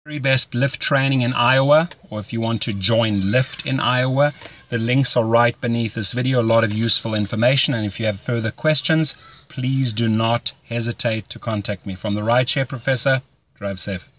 Very best Lyft training in Iowa, or if you want to join Lyft in Iowa, the links are right beneath this video. A lot of useful information, and if you have further questions, please do not hesitate to contact me. From the Rideshare Professor, drive safe.